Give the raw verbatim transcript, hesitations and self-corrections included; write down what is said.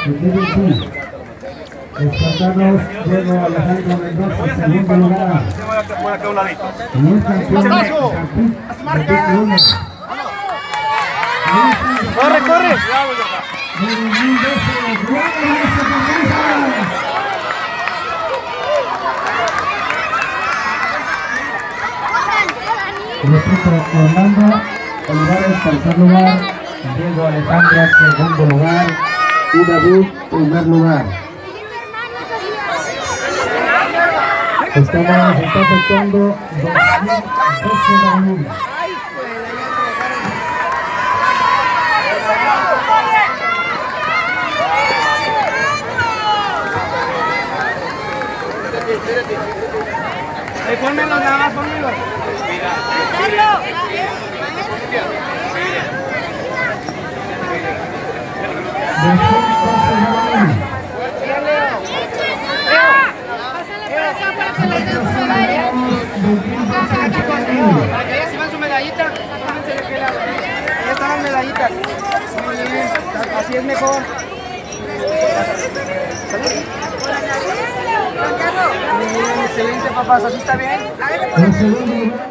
Destacados Diego Alejandro Mendoza, segundo lugar. Y un campeón de ¡Corre, corre! El equipo Orlando Olivares, tercer lugar. Diego Alejandro, segundo lugar. Y David, primer lugar. Estamos, está afectando dos mil doce de abril. Ahí pónmelo, nada más pónmelo. Para que ellas se van su medallita. Ahí están las medallitas. Muy bien, así es mejor. Muy bien, excelente, papás, así está bien.